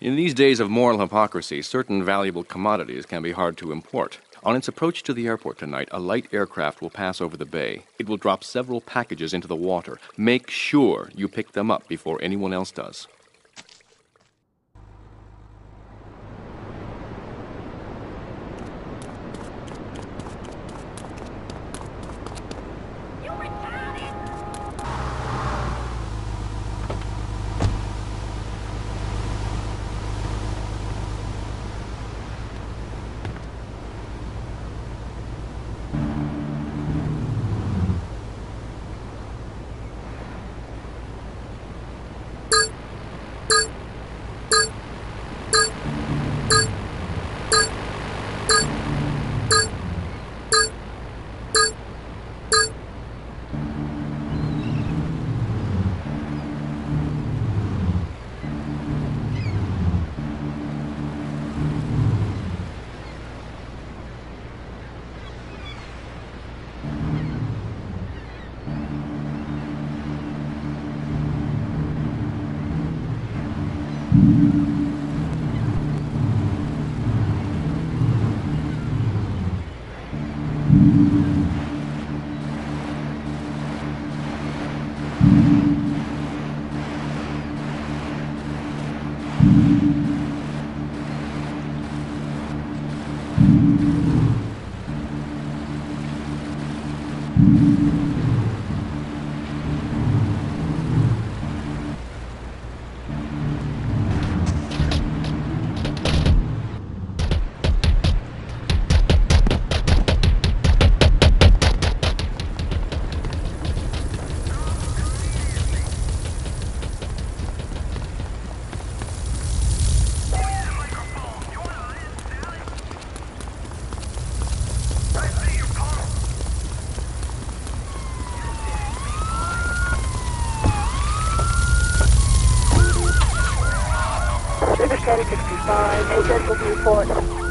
In these days of moral hypocrisy, certain valuable commodities can be hard to import. On its approach to the airport tonight, a light aircraft will pass over the bay. It will drop several packages into the water. Make sure you pick them up before anyone else does. Status 65, HS looking for